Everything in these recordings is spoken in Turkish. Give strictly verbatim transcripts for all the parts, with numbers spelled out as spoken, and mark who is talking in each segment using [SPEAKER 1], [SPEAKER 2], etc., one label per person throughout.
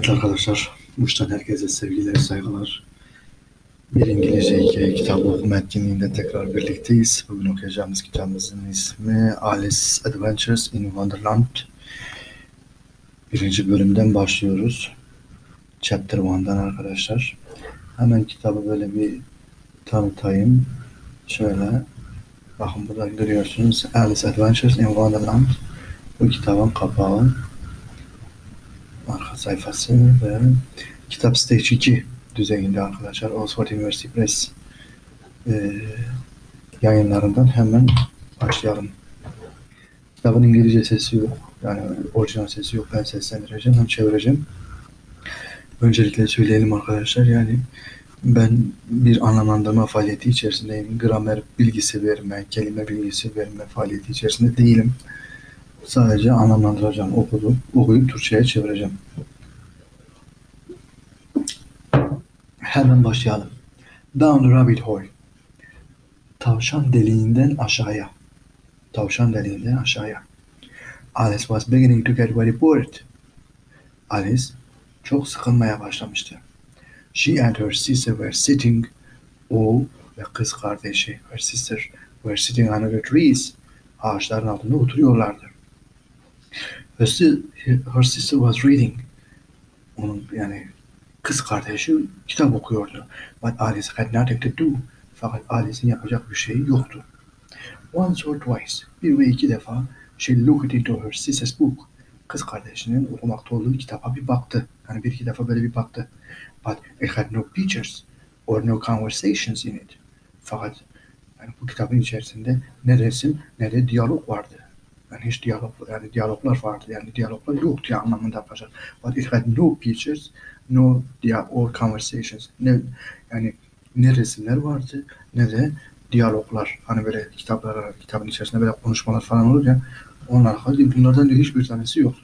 [SPEAKER 1] Evet arkadaşlar, Muş'tan herkese sevgiler, saygılar. Bir İngilizce hikaye kitabı okuma etkinliğinde tekrar birlikteyiz. Bugün okuyacağımız kitabımızın ismi Alice Adventures in Wonderland. Birinci bölümden başlıyoruz. Chapter birden arkadaşlar. Hemen kitabı böyle bir tanıtayım. Şöyle, bakın burada görüyorsunuz Alice Adventures in Wonderland. Bu kitabın kapağı, arka sayfası ve kitap Stage iki düzeyinde arkadaşlar. Oxford University Press e, yayınlarından hemen başlayalım. Kitabın İngilizce sesi yok. Yani orijinal sesi yok. Ben seslendireceğim. Hem çevireceğim. Öncelikle söyleyelim arkadaşlar. Yani ben bir anlamlandırma faaliyeti içerisindeyim. Gramer bilgisi verme, kelime bilgisi verme faaliyeti içerisinde değilim. Sadece anlamlandıracağım. Okudum. Okuyup Türkçe'ye çevireceğim. Hemen başlayalım. Down the rabbit hole. Tavşan deliğinden aşağıya. Tavşan deliğinden aşağıya. Alice was beginning to get very bored. Alice çok sıkılmaya başlamıştı. She and her sister were sitting. O ve kız kardeşi, her sister, were sitting under the trees. Ağaçların altında oturuyorlardı. Her, si- her sister was reading. Onun yani kız kardeşi kitap okuyordu. But Alice had nothing to do. Fakat Alice'in yapacak bir şey yoktu. Once or twice, bir ve iki defa, she looked into her sister's book. Kız kardeşinin okumakta olduğu kitaba bir baktı. Yani bir iki defa böyle bir baktı. But it had no pictures or no conversations in it. Fakat yani bu kitabın içerisinde ne resim ne de diyalog vardı. Yani hiç diyalog, yani diyaloglar vardı. Yani diyaloglar yoktu ya anlamında yapacak. But it had no pictures, no dia or conversations. Ne yani ne resimler vardı ne de diyaloglar. Hani böyle kitaplar, kitabın içerisinde böyle konuşmalar falan olur ya. Onlar hadi bunlardan da hiçbir tanesi yoktu.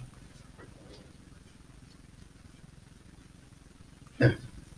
[SPEAKER 1] Evet.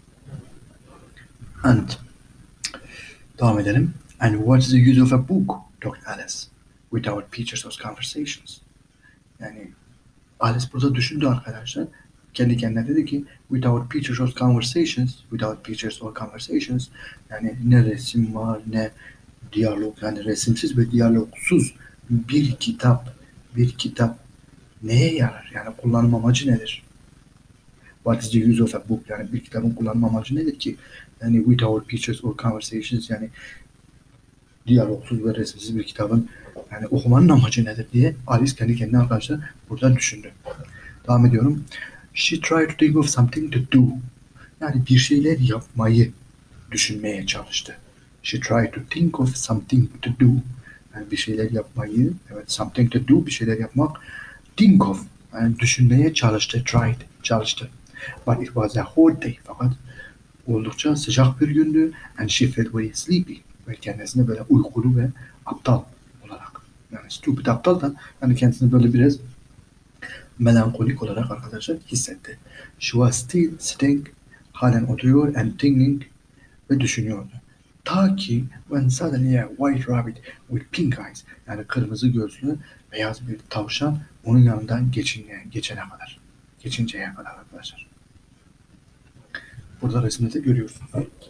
[SPEAKER 1] And devam edelim. And what's the use of a book? Talked Alice. Without pictures or conversations. Yani Alice burada düşündü arkadaşlar. Kendi kendine dedi ki without pictures or conversations, without pictures or conversations, yani ne resim var ne diyalog, yani resimsiz ve diyalogsuz bir kitap, bir kitap neye yarar? Yani kullanım amacı nedir? What is the use of a book? Yani bir kitabın kullanım amacı nedir ki? Yani without pictures or conversations, yani diyalogsuz ve resimsiz bir kitabın yani okumanın amacı nedir diye Alice kendi kendine arkadaşlar burada düşündü. Devam ediyorum. She tried to think of something to do. Yani bir şeyler yapmayı düşünmeye çalıştı. She tried to think of something to do. Yani bir şeyler yapmayı, evet, something to do, bir şeyler yapmak. Think of, yani düşünmeye çalıştı, tried, çalıştı. But it was a hot day. Fakat oldukça sıcak bir gündü. And she felt very sleepy. Ve kendisini böyle uykulu ve aptal olarak. Yani stupid aptal da yani kendisini böyle biraz melankolik olarak arkadaşlar hissetti. She was still sitting, halen oturuyor, and thinking, ve düşünüyordu. Ta ki when suddenly a white rabbit with pink eyes, yani kırmızı gözlü beyaz bir tavşan onun yanından geçine, geçene kadar. Geçinceye kadar arkadaşlar. Burada resimde de görüyorsunuz.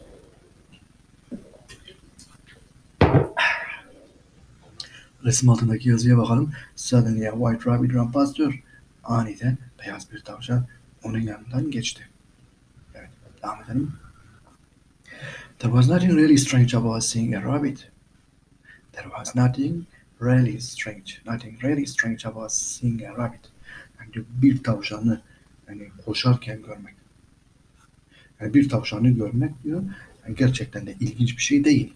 [SPEAKER 1] Resim altındaki yazıya bakalım. Suddenly a white rabbit ran past her. Aniden beyaz bir tavşan onun yanından geçti. Evet, devam edelim. There was nothing really strange about seeing a rabbit. There was nothing really strange, nothing really strange about seeing a rabbit. Yani bir tavşanı yani koşarken görmek. Yani bir tavşanı görmek diyor. Yani gerçekten de ilginç bir şey değil.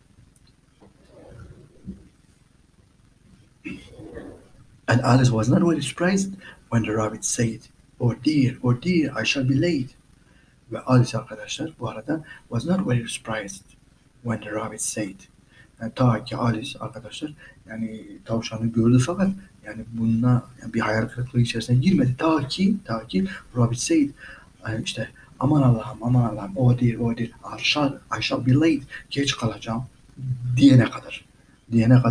[SPEAKER 1] And Alice was not very surprised when the rabbit said, "Oh dear, oh dear, I shall be late." Ve Alice arkadaşlar bu arada was not very surprised when the rabbit said. Yani ta ki Alice arkadaşlar yani tavşanı gördü fakat yani bununla yani bir hayal kırıklığı içerisine girmedi. Ta ki ta ki rabbit said, yani işte aman Allah'ım aman Allah'ım oh dear oh dear I shall, I shall be late, geç kalacağım diyene kadar. Diyene kadar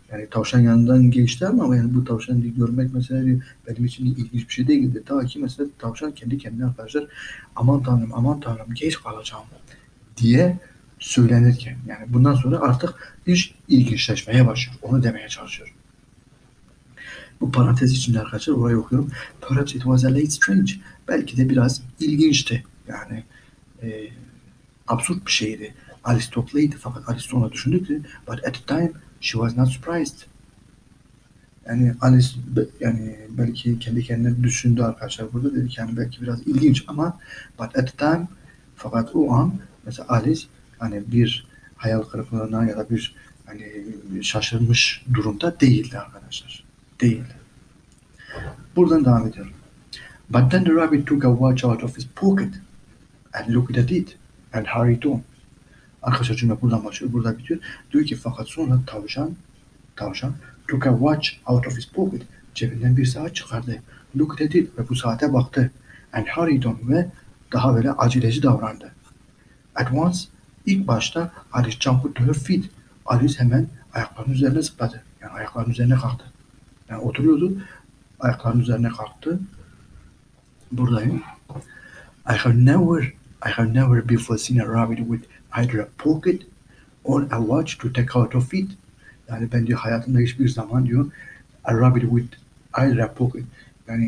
[SPEAKER 1] Yani tavşan yanından geçti ama yani bu tavşanı görmek mesela diyor, benim için ilginç bir şey değildi. Ta ki mesela tavşan kendi kendine arkadaşlar aman tanrım aman tanrım geç kalacağım diye söylenirken yani bundan sonra artık iş ilginçleşmeye başlıyor. Onu demeye çalışıyorum. Bu parantez içinde arkadaşlar orayı okuyorum. Perhaps it was a late strange. Belki de biraz ilginçti. Yani e, absürt bir şeydi. Alice topluydu fakat Alice sonra düşündü ki but at the time she was not surprised. Yani Alice yani belki kendi kendine düşündü arkadaşlar burada dedi ki yani belki biraz ilginç ama but at the time fakat o an mesela Alice hani bir hayal kırıklığına ya da bir hani şaşırmış durumda değildi arkadaşlar. Değildi. Buradan devam ediyorum. But then the rabbit took a watch out of his pocket and looked at it and hurried on. Arkadaşlar cümle buradan başlıyor, burada bitiyor. Diyor ki fakat sonra tavşan, tavşan took a watch out of his pocket. Cebinden bir saat çıkardı. Looked at it ve bu saate baktı. And hurried on ve daha böyle aceleci davrandı. At once ilk başta Alice jumped to her feet. Alice hemen ayaklarının üzerine zıpladı. Yani ayaklarının üzerine kalktı. Yani oturuyordu. Ayaklarının üzerine kalktı. Buradayım. I have never, I have never before seen a rabbit with either a pocket or a watch to take out of it. Yani ben diyor hayatımda hiçbir zaman diyor a rabbit with either a pocket. Yani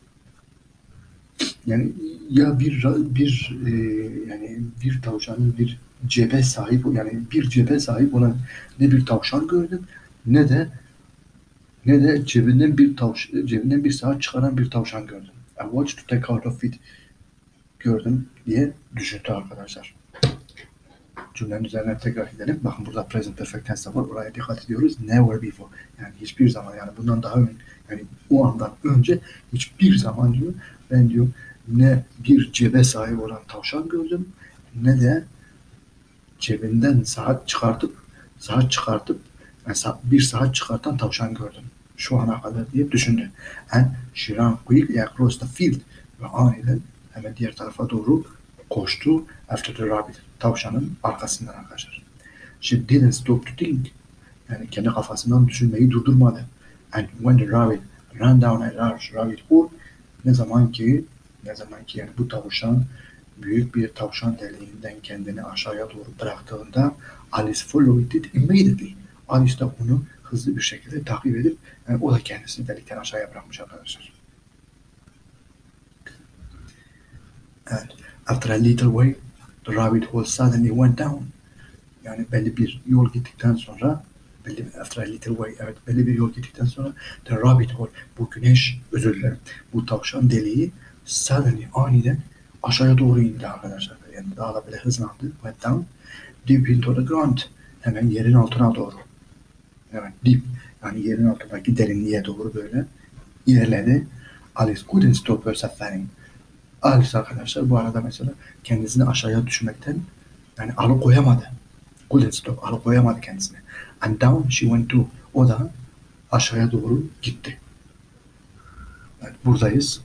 [SPEAKER 1] yani ya bir bir e, yani bir tavşanın bir cebe sahip yani bir cebe sahip olan ne bir tavşan gördüm ne de ne de cebinden bir tavş cebinden bir saat çıkaran bir tavşan gördüm. A watch to take out of it gördüm diye düşündü arkadaşlar. Cümlenin üzerine tekrar gidelim. Bakın burada present perfect tense var. Oraya dikkat ediyoruz. Never before. Yani hiçbir zaman yani bundan daha ön, yani o andan önce hiçbir zaman diyor ben diyor ne bir cebe sahip olan tavşan gördüm ne de cebinden saat çıkartıp saat çıkartıp yani bir saat çıkartan tavşan gördüm. Şu ana kadar diye düşündü. And she ran quickly across the field. Ve aniden hemen diğer tarafa doğru koştu. After the rabbit. Tavşanın arkasından arkadaşlar. She didn't stop to think. Yani kendi kafasından düşünmeyi durdurmadı. And when the rabbit ran down a large rabbit hole, ne zaman ki ne zaman ki yani bu tavşan büyük bir tavşan deliğinden kendini aşağıya doğru bıraktığında Alice followed it immediately. Alice de onu hızlı bir şekilde takip edip yani o da kendisini delikten aşağıya bırakmış arkadaşlar. Evet. After a little way, the rabbit hole suddenly went down. Yani belli bir yol gittikten sonra belli after a little way evet belli bir yol gittikten sonra the rabbit hole bu güneş özür dilerim bu tavşan deliği suddenly aniden aşağıya doğru indi arkadaşlar. Yani daha da böyle hızlandı. Went down deep into the ground. Hemen yerin altına doğru. Evet deep yani yerin altındaki derinliğe doğru böyle ilerledi. Alice couldn't stop herself falling. Alice arkadaşlar bu arada mesela kendisini aşağıya düşmekten yani alıkoyamadı. Couldn't stop, alıkoyamadı kendisini. And down she went to. O da aşağıya doğru gitti. Evet, buradayız.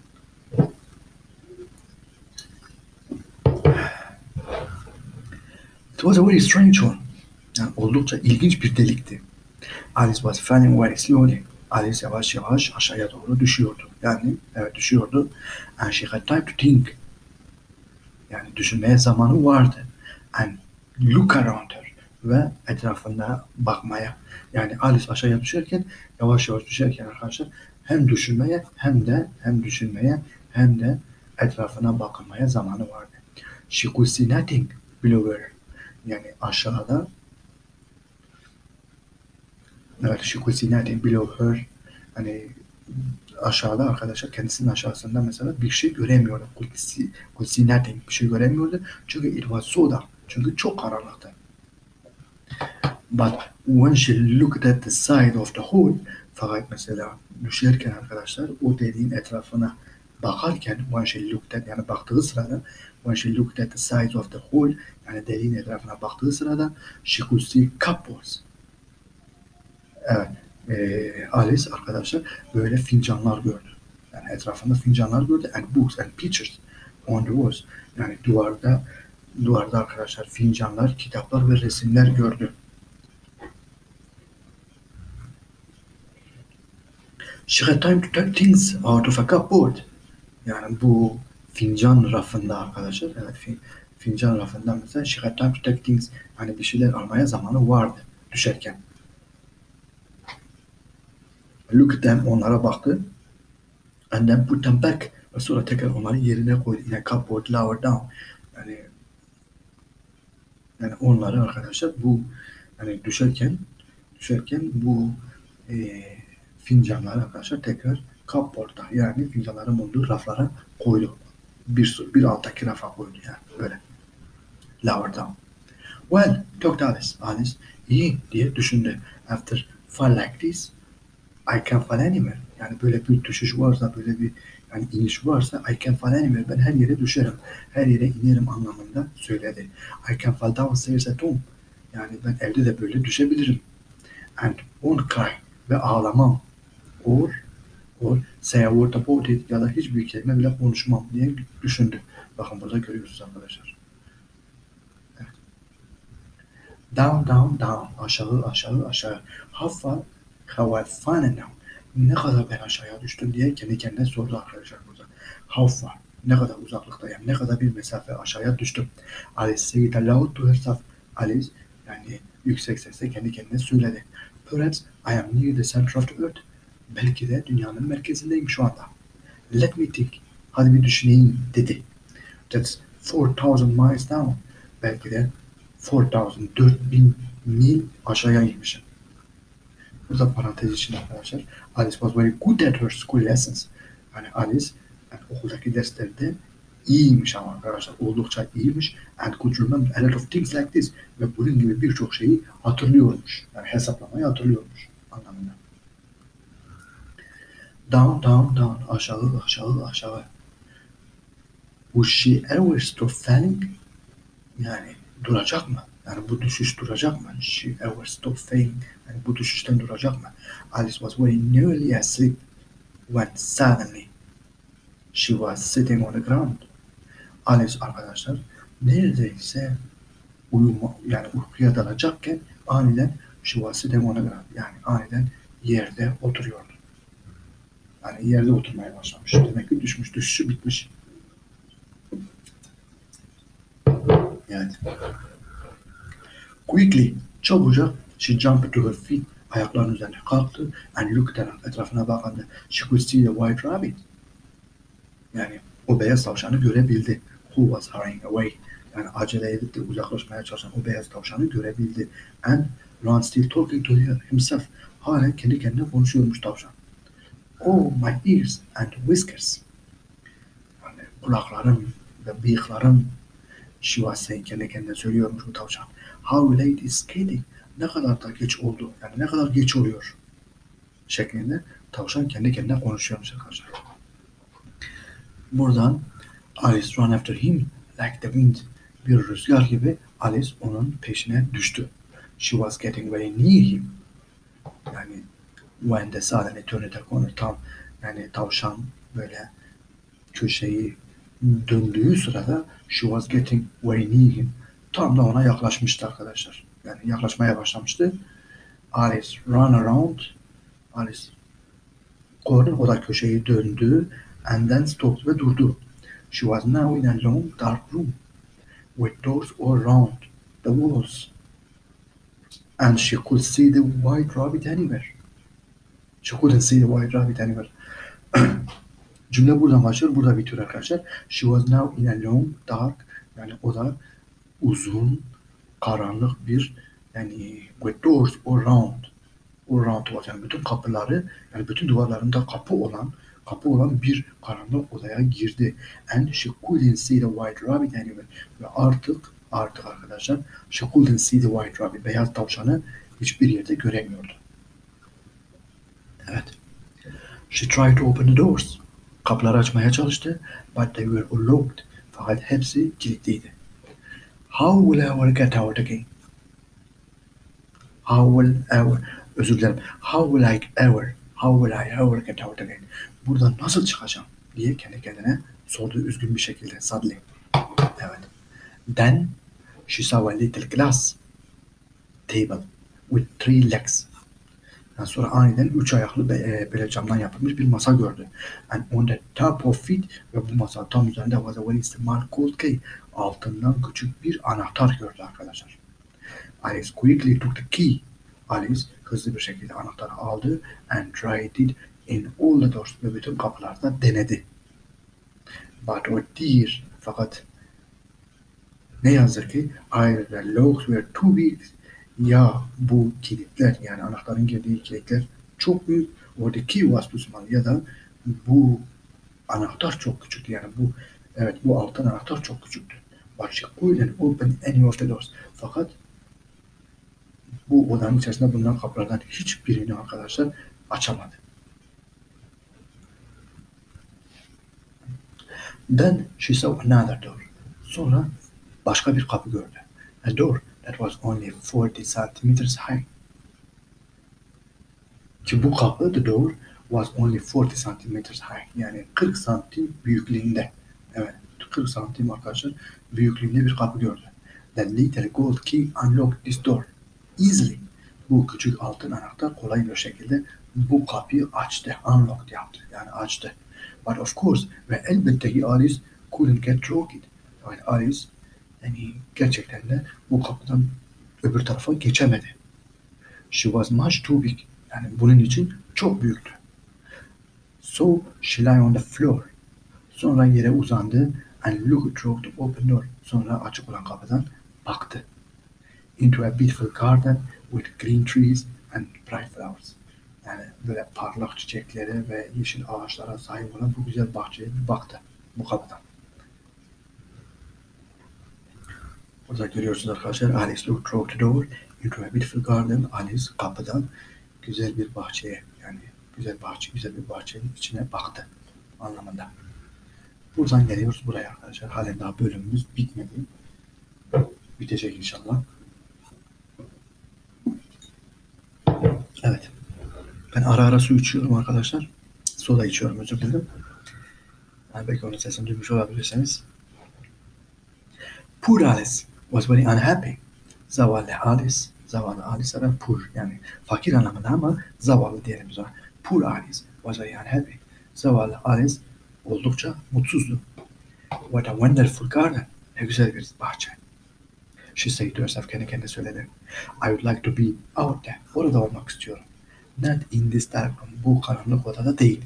[SPEAKER 1] It was a very strange one. Yani oldukça ilginç bir delikti. Alice was falling very slowly. Alice yavaş yavaş aşağıya doğru düşüyordu. Yani evet düşüyordu. And she had time to think. Yani düşünmeye zamanı vardı. And look around her. Ve etrafına bakmaya. Yani Alice aşağıya düşerken yavaş yavaş düşerken arkadaşlar hem düşünmeye hem de hem düşünmeye hem de etrafına bakmaya zamanı vardı. She could see nothing below her. Yani aşağıda evet she could see nothing below her. Hani aşağıda arkadaşlar kendisinin aşağısında mesela bir şey göremiyordu. Could see, could see nothing. Bir şey göremiyordu. Çünkü it was so dark. Çünkü çok karanlıktı. But when she looked at the side of the hole fakat mesela düşerken arkadaşlar o deliğin etrafına bakarken when she looked at yani baktığı sırada when she looked at the side of the hole yani deliğin etrafına baktığı sırada she could see cupboards. Evet. E, Alice arkadaşlar böyle fincanlar gördü. Yani etrafında fincanlar gördü and books and pictures on the walls. Yani duvarda duvarda arkadaşlar fincanlar, kitaplar ve resimler gördü. She had time to take things out of a cupboard. Yani bu fincan rafında arkadaşlar. Evet, fin, fincan rafından mesela she had time to take things. Yani bir şeyler almaya zamanı vardı düşerken. Look at them, onlara baktı. And then put them back. Ve sonra tekrar onları yerine koydu. Yine cupboard lower down. Yani yani onları arkadaşlar bu yani düşerken düşerken bu e, fincanları arkadaşlar tekrar cupboard'da yani fincanların bulunduğu raflara koydu. Bir, bir alttaki rafa koydu yani böyle. Lower down. Well, talked Alice. Alice iyi diye düşündü. After fall like this, I can fall anywhere. Yani böyle bir düşüş varsa, böyle bir yani iniş varsa I can fall anywhere. Ben her yere düşerim. Her yere inerim anlamında söyledi. I can fall downstairs at home. Yani ben evde de böyle düşebilirim. And won't cry. Ve ağlamam. Or, or say a word about it. Ya da hiçbir kelime bile konuşmam diye düşündü. Bakın burada görüyorsunuz arkadaşlar. Evet. Down, down, down. Aşağı, aşağı, aşağı. How far have I fallen now? Ne kadar ben aşağıya düştüm diye kendi kendine sordu arkadaşlar burada. How far? Ne kadar uzaklıktayım? Ne kadar bir mesafe aşağıya düştüm? Alice said aloud to herself. Alice yani yüksek sesle kendi kendine söyledi. Perhaps I am near the center of the earth. Belki de dünyanın merkezindeyim şu anda. Let me think. Hadi bir düşüneyim dedi. That's four thousand miles down. Belki de four thousand, dört bin mil aşağıya inmişim. Burada parantez içinde arkadaşlar. Alice was very good at her school lessons. Yani Alice yani okuldaki derslerde iyiymiş ama arkadaşlar. Oldukça iyiymiş. And could remember a lot of things like this. Ve bunun gibi birçok şeyi hatırlıyormuş. Yani hesaplamayı hatırlıyormuş anlamında. Down, down, down. Aşağı, aşağı, aşağı. Was she ever stop falling? Yani duracak mı? Yani bu düşüş duracak mı? She ever stop falling? Yani bu düşüşten duracak mı? Alice was very nearly asleep when suddenly she was sitting on the ground. Alice arkadaşlar neredeyse uyuma, yani uykuya dalacakken aniden she was sitting on the ground. Yani aniden yerde oturuyordu. Yani yerde oturmaya başlamış. Demek ki düşmüş, düşüşü bitmiş. Evet. Quickly, çabucak she jumped to her feet. Ayaklarının üzerine kalktı and looked around. Etrafına bakındı. She could see the white rabbit. Yani o beyaz tavşanı görebildi. Who was hurrying away. Yani acele edip de uzaklaşmaya çalışan o beyaz tavşanı görebildi. And Ron still talking to himself. Hala kendi kendine konuşuyormuş tavşan. Oh my ears and whiskers. Yani kulaklarım ve bıyıklarım. She was saying kendi kendine söylüyormuş bu tavşan. How late is skating? Ne kadar da geç oldu. Yani ne kadar geç oluyor. Şeklinde tavşan kendi kendine konuşuyormuş arkadaşlar. Buradan Alice ran after him like the wind. Bir rüzgar gibi Alice onun peşine düştü. She was getting very near him. Yani when the suddenly turned the corner tam yani tavşan böyle köşeyi döndüğü sırada she was getting very near him. Tam da ona yaklaşmıştı arkadaşlar. Yani yaklaşmaya başlamıştı. Alice ran around. Alice corner o da köşeyi döndü and then stopped ve durdu. She was now in a long dark room with doors all around the walls and she could see the white rabbit anywhere. She couldn't see the white rabbit anywhere. Cümle buradan başlıyor, burada bitiyor arkadaşlar. She was now in a long dark yani o da uzun, karanlık bir yani with doors all around all around was yani bütün kapıları yani bütün duvarlarında kapı olan kapı olan bir karanlık odaya girdi. And she couldn't see the white rabbit anywhere. Ve artık artık arkadaşlar she couldn't see the white rabbit. Beyaz tavşanı hiçbir yerde göremiyordu. Evet. She tried to open the doors. Kapıları açmaya çalıştı. But they were all locked. Fakat hepsi kilitliydi. How will I ever get out again? How will ever özür dilerim. How will I ever How will I ever get out again? Buradan nasıl çıkacağım diye kendi kendine sordu üzgün bir şekilde. Sadly. Evet. Then she saw a little glass table with three legs. Yani sonra aniden üç ayaklı be, böyle camdan yapılmış bir masa gördü. And on the top of it, ve bu masa tam üzerinde was a very small gold key. Altından küçük bir anahtar gördü arkadaşlar. Alice quickly took the key. Alice hızlı bir şekilde anahtarı aldı and tried it in all the doors, ve bütün kapılarda denedi. But oh dear, fakat ne yazık ki either the locks were too big, ya bu kilitler, yani anahtarın girdiği kilitler çok büyük, or the key was too small, ya da bu anahtar çok küçüktü. Yani bu, evet, bu altın anahtar çok küçüktü. But she couldn't open any of the doors. Fakat bu odanın içerisinde bulunan kapılardan hiçbirini arkadaşlar açamadı. Then she saw another door. Sonra başka bir kapı gördü. A door that was only forty centimeters high. Ki bu kapı, the door was only forty centimeters high. Yani kırk santim büyüklüğünde. Evet, kırk santim arkadaşlar büyüklüğünde bir kapı gördü. The little gold key unlocked this door easily. Bu küçük altın anahtar kolay bir şekilde bu kapıyı açtı. Unlocked yaptı. Yani açtı. But of course, ve elbette ki Alice couldn't get through it. Yani Alice yani gerçekten de bu kapıdan öbür tarafa geçemedi. She was much too big. Yani bunun için çok büyüktü. So she lay on the floor. Sonra yere uzandı and looked through the open door. Sonra açık olan kapıdan baktı. Into a beautiful garden with green trees and bright flowers. Yani böyle parlak çiçeklere ve yeşil ağaçlara sahip olan bu güzel bahçeye baktı bu kapıdan. Burada görüyorsunuz arkadaşlar, Alice looked through the door into a beautiful garden. Alice kapıdan güzel bir bahçeye, yani güzel bahçe, güzel bir bahçenin içine baktı anlamında. Buradan geliyoruz buraya arkadaşlar. Halen daha bölümümüz bitmedi. Bitecek inşallah. Evet. Ben ara ara su içiyorum arkadaşlar. Soda içiyorum, özür dilerim. Yani belki onun sesini duymuş olabilirsiniz. Poor Alice was very unhappy. Zavallı Alice, zavallı Alice ve poor, yani fakir anlamında ama zavallı diyelim biz ona. Poor Alice was very unhappy. Zavallı Alice oldukça mutsuzdu. What a wonderful garden. Ne güzel bir bahçe. She said to herself, kendi kendine söyledi. I would like to be out there. Orada olmak istiyorum. Not in this dark room. Bu karanlık odada değil.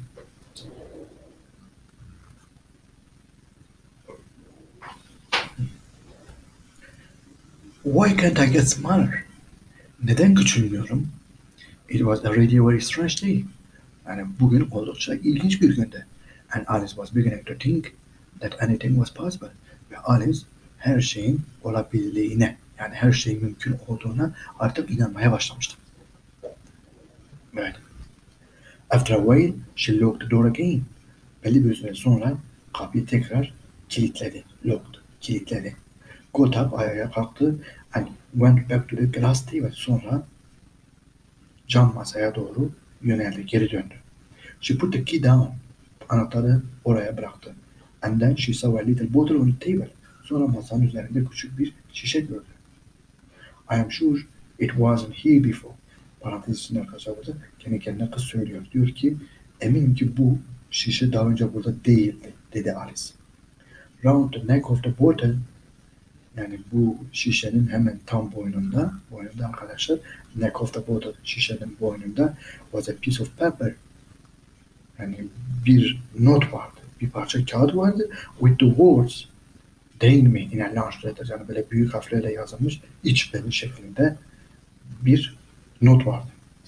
[SPEAKER 1] Why can't I get smaller? Neden küçülmüyorum? It was already a very strange day. Yani bugün oldukça ilginç bir gündü. And Alice was beginning to think that anything was possible. Ve Alice her şeyin olabildiğine, yani her şeyin mümkün olduğuna artık inanmaya başlamıştı. Evet. After a while, she locked the door again. Belli bir süre sonra kapıyı tekrar kilitledi. Locked, kilitledi. Got up, ayağa kalktı and went back to the glass table. Sonra cam masaya doğru yöneldi, geri döndü. She put the key down. Anahtarı oraya bıraktı. And then she saw a little bottle on the table. Sonra masanın üzerinde küçük bir şişe gördü. I am sure it wasn't here before. Parantez içinde arkadaşlar burada kendi kendine kız söylüyor. Diyor ki eminim ki bu şişe daha önce burada değildi, dedi Alice. Round the neck of the bottle, yani bu şişenin hemen tam boynunda, boynunda arkadaşlar, neck of the bottle, şişenin boynunda was a piece of paper. Yani bir not vardı, bir parça kağıt vardı. With the words, değil mi? In a large letter, yani böyle büyük harflerle yazılmış, iç belli şeklinde bir not vardı.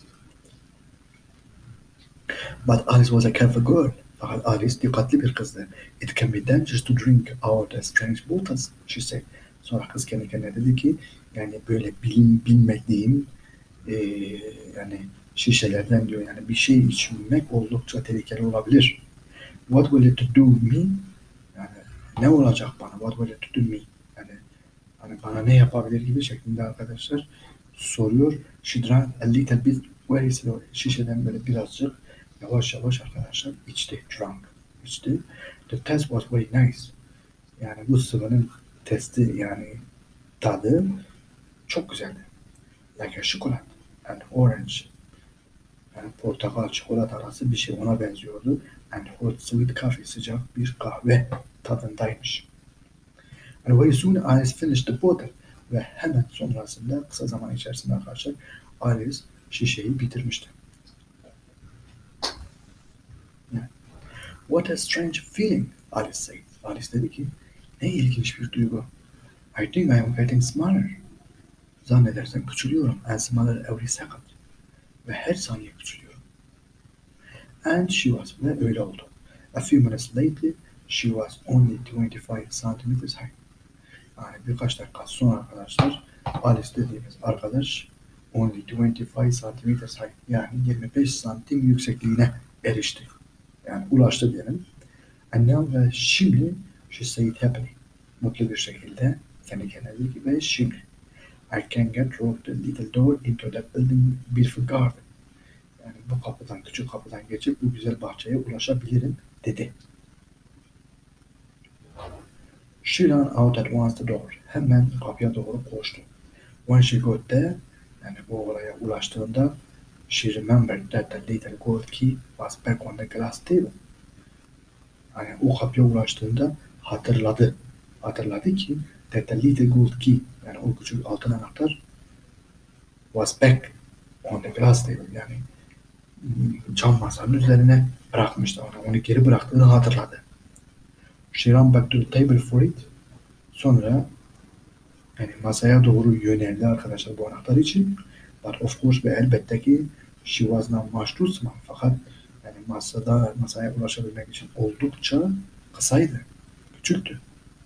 [SPEAKER 1] But Alice was a careful girl. Fakat Alice dikkatli bir kızdı. It can be dangerous to drink out the strange bottles, she said. Sonra kız kendi kendine dedi ki, yani böyle bilin bilmediğim e, yani şişelerden diyor, yani bir şey içmek oldukça tehlikeli olabilir. What will it do me? Yani ne olacak bana? What will it do me? Yani hani bana ne yapabilir gibi şeklinde arkadaşlar soruyor. She drank a little bit very slowly. Şişeden böyle birazcık yavaş yavaş arkadaşlar içti. Drank. İçti. The test was very nice. Yani bu sıvının testi, yani tadı çok güzeldi. Like a chocolate and orange. Yani portakal, çikolata arası bir şey ona benziyordu. And hot sweet coffee, sıcak bir kahve tadındaymış. And very soon Alice finished the bottle. Ve hemen sonrasında kısa zaman içerisinde arkadaşlar Alice şişeyi bitirmişti. Yani, what a strange feeling, Alice said. Alice dedi ki, ne ilginç bir duygu. I think I am getting smaller. Zannedersem küçülüyorum. And smaller every second. Ve her saniye küçülüyorum. And she was, ve öyle oldu. A few minutes later, she was only twenty-five centimeters high. Yani birkaç dakika sonra arkadaşlar, Alice dediğimiz arkadaş only twenty-five centimeters high, yani yirmi beş santim yüksekliğine erişti. Yani ulaştı diyelim. And now, ve şimdi, she said happily, mutlu bir şekilde kendi kendine dedi ki, ve şimdi I can get through the little door into that building beautiful garden. Yani bu kapıdan, küçük kapıdan geçip bu güzel bahçeye ulaşabilirim dedi. She ran out at once the door. Hemen kapıya doğru koştu. When she got there, yani bu oraya ulaştığında, she remembered that the little gold key was back on the glass table. Yani o kapıya ulaştığında hatırladı. Hatırladı ki that the little gold key, yani o küçük altın anahtar was back on the glass table, yani cam masanın üzerine bırakmıştı onu. Onu geri bıraktığını hatırladı. She ran back to the table for it. Sonra yani masaya doğru yöneldi arkadaşlar bu anahtar için. But of course, ve elbette ki she was not much too small. Fakat yani masada masaya ulaşabilmek için oldukça kısaydı. Küçüktü.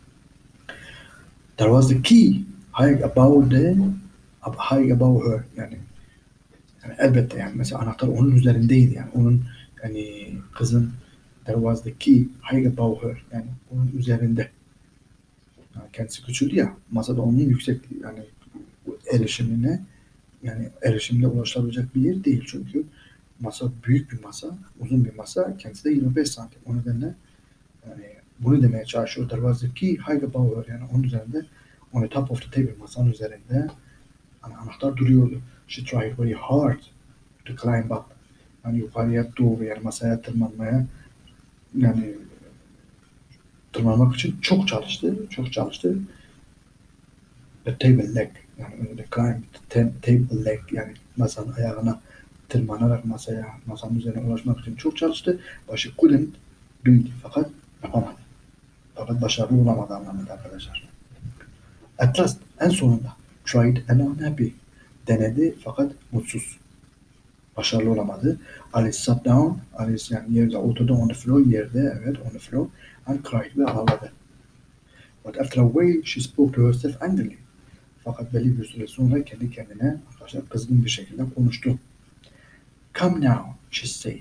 [SPEAKER 1] There was the key high above the high above her. Yani, yani elbette yani mesela anahtar onun üzerindeydi yani. Onun yani kızın there was the key high above her. Yani onun üzerinde. Yani kendisi küçüldü ya, masada onun yüksekliği, yani erişimine, yani erişimde ulaşılabilecek bir yer değil çünkü masa büyük bir masa, uzun bir masa, kendisi de yirmi beş santim. O nedenle yani bunu demeye çalışıyor. There was the key high above her, yani onun üzerinde, on the top of the table, masanın üzerinde yani anahtar duruyordu. She tried very hard to climb up. Yani yukarıya doğru, yani masaya tırmanmaya, yani tırmanmak için çok çalıştı, çok çalıştı. The table leg, yani the climb the table leg, yani masanın ayağına tırmanarak masaya, masanın üzerine ulaşmak için çok çalıştı. Başı couldn't do it, fakat yapamadı. Fakat başarılı olamadı anlamında arkadaşlar. At last, en sonunda, tried and unhappy, denedi fakat mutsuz. Başarılı olamadı. Alice sat down, Alice yani yerde oturdu, on the floor, yerde, evet, on the floor, and cried, ve ağladı. But after a while she spoke to herself angrily. Fakat belli bir süre sonra kendi kendine arkadaşlar kızgın bir şekilde konuştu. Come now, she said.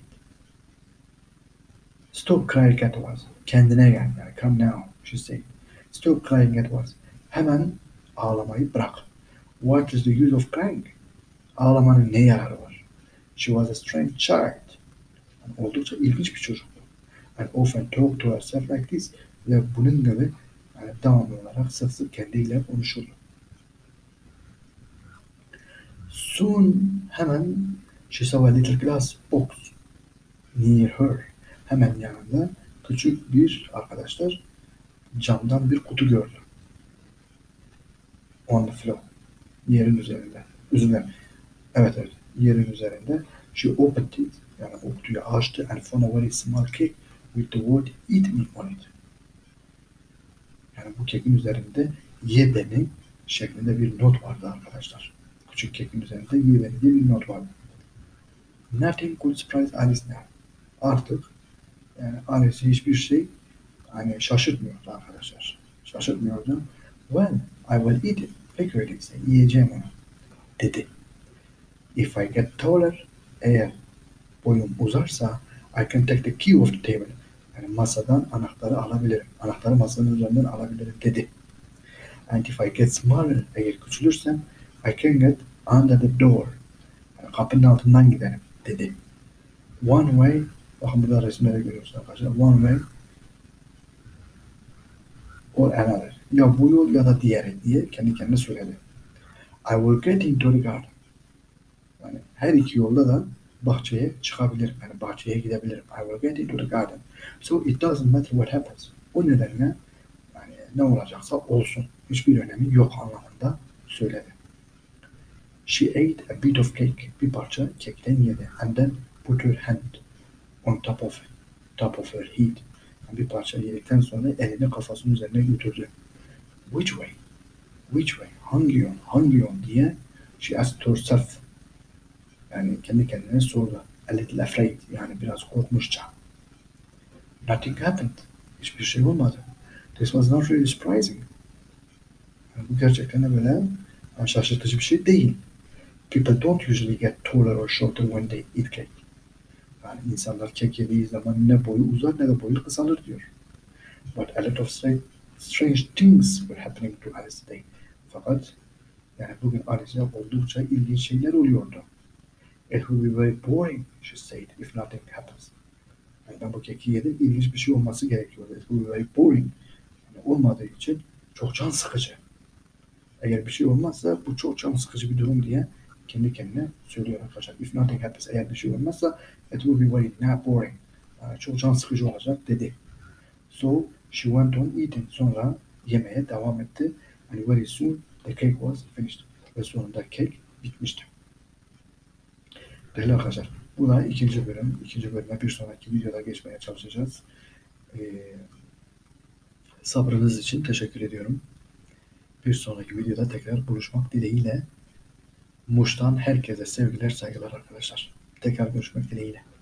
[SPEAKER 1] Stop crying at once. Kendine gel, yani come now, she said. Stop crying at once. Hemen ağlamayı bırak. What is the use of crying? Ağlamanın ne yararı var? She was a strange child. Yani oldukça ilginç bir çocuktu. And often talked to herself like this. Ve bunun gibi yani devamlı olarak sık sık kendiyle konuşurdu. Soon, hemen she saw a little glass box near her. Hemen yanında küçük bir arkadaşlar camdan bir kutu gördü. On the floor. Yerin üzerinde. Üzerinde. Evet evet. Yerin üzerinde. She opened it. Yani o kutuyu açtı and found a very small cake with the word eat me on it. Yani bu kekin üzerinde ye beni şeklinde bir not vardı arkadaşlar. Küçük kekin üzerinde ye beni diye bir not vardı. Nothing could surprise Alice now. Artık yani Alice'i hiçbir şey hani şaşırtmıyordu arkadaşlar. Şaşırtmıyordu. Well, I will eat it. Peki öyleyse yiyeceğim onu dedi. If I get taller, eğer boyum uzarsa I can take the key off the table. Yani masadan anahtarı alabilirim. Anahtarı masanın üzerinden alabilirim dedi. And if I get smaller, eğer küçülürsem I can get under the door. Yani kapının altından giderim dedi. One way, bakın burada resimleri görüyorsunuz arkadaşlar. One way or another. Ya bu yol ya da diğeri diye kendi kendine söyledi. I will get into the garden. Yani her iki yolda da bahçeye çıkabilirim. Yani bahçeye gidebilirim. I will get into the garden. So it doesn't matter what happens. O nedenle yani ne olacaksa olsun. Hiçbir önemi yok anlamında söyledi. She ate a bit of cake. Bir parça kekten yedi. And then put her hand on top of it, top of her head. Yani bir parça yedikten sonra elini kafasının üzerine götürdü. Which way? Which way? Hangi yön? Hangi yön diye she asked herself. Yani kendi kendine sordu. A little afraid. Yani biraz korkmuşça. Nothing happened. Hiçbir şey olmadı. This was not really surprising. Yani bu gerçekten de böyle yani şaşırtıcı bir şey değil. People don't usually get taller or shorter when they eat cake. Yani insanlar kek yediği zaman ne boyu uzar ne de boyu kısalır diyor. But a lot of strange, strange things were happening to Alice today. Fakat yani bugün Alice'e oldukça ilginç şeyler oluyordu. It will be very boring, she said, if nothing happens. Yani ben bu keki yedim, ilginç bir şey olması gerekiyordu. It will be very boring. Yani olmadığı için çok can sıkıcı. Eğer bir şey olmazsa bu çok can sıkıcı bir durum diye kendi kendine söylüyor arkadaşlar. If nothing happens, eğer bir şey olmazsa it will be very not boring. Yani çok can sıkıcı olacak dedi. So she went on eating. Sonra yemeye devam etti. And very soon the cake was finished. Ve sonunda cake bitmişti. Değerli arkadaşlar, bu da ikinci bölüm. İkinci bölüme bir sonraki videoda geçmeye çalışacağız. Ee, sabrınız için teşekkür ediyorum. Bir sonraki videoda tekrar buluşmak dileğiyle. Muş'tan herkese sevgiler, saygılar arkadaşlar. Tekrar görüşmek dileğiyle.